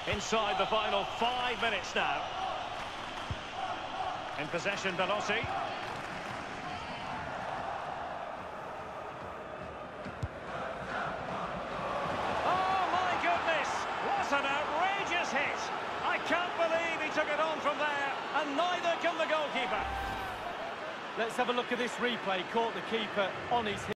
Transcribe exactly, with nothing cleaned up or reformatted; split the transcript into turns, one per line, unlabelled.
Inside the final five minutes now. In possession, Belotti. Oh, my goodness! What an outrageous hit! I can't believe he took it on from there, and neither can the goalkeeper.
Let's have a look at this replay. Caught the keeper on his hit.